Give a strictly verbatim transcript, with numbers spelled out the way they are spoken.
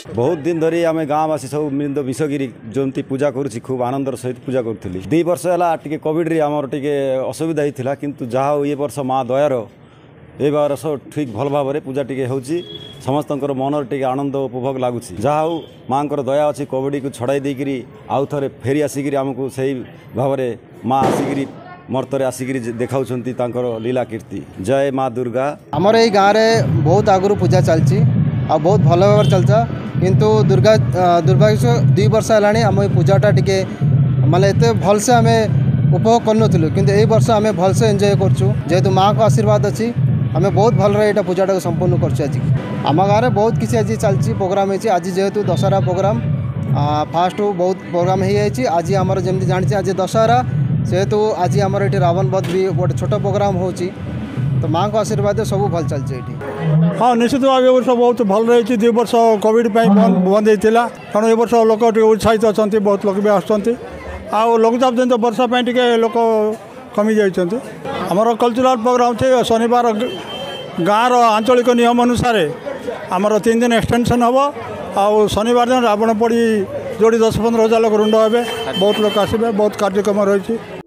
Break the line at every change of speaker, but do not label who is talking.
बहुत दिन धरी आम गाँववासी सब मिंद मिसगिरी जमती पूजा करुँची खूब आनंदर सहित पूजा करूँ दुई वर्ष है कोविड आमर टे असुविधा होता किंतु जहाँ ये वर्ष माँ दयार ए वर्ष ठीक भल भाव में पूजा टी हो समस्त मन टे आनंद उपभोग लगुच जहाँ हूँ माँ दया अच्छी कोविड को छड़ाई देकर आउ थे फेरी आसिक आमको से भाव में माँ आसिक मर्तरे आसिक देखा लीला कीर्ति। जय माँ दुर्गा।
आमर ये गाँव में बहुत आगु पूजा चलती आ बहुत भल भाव चलता किंतु दुर्गा दुर्भाग्य दुई वर्ष है आम पूजाटा टी माने एत भलसे आम उपभोग करूँ किंतु यही वर्ष आम भलसे एंजॉय करूँ जेहेतु माँ को आशीर्वाद अच्छी आम बहुत भल यहाँ पूजाटा को संपूर्ण कर आज आम गाँव में बहुत किसी आज चलती प्रोग्राम है आज जेहेतु दशहरा प्रोग्राम फास्ट बहुत प्रोग्राम हो जाए आज आम जमी जानी आज दशहरा जेहेतु आज आमर ये रावण बध भी गोटे छोट प्रोग्राम हो तो माँ को आशीर्वाद सब भल चलती।
हाँ निश्चित भाव वर्ष बहुत भल रही दुई वर्ष कोविड बंद होता कारण ये वर्ष लोक उत्साहित अच्छा बहुत लोग भी आसुँच आउ लघुचाप जनित वर्षा टे लोक कमी जाइए। आमर कल्चरल प्रोग्राम थे शनिवार गाँव आंचलिक नियम अनुसार आमर तीन दिन एक्सटेंशन हम आउ शनिवार दिन रावण पड़ी जोड़ी दस पंद्रह हजार लोग रुंड हे बहुत लोग आसबे बहुत कार्यक्रम रही।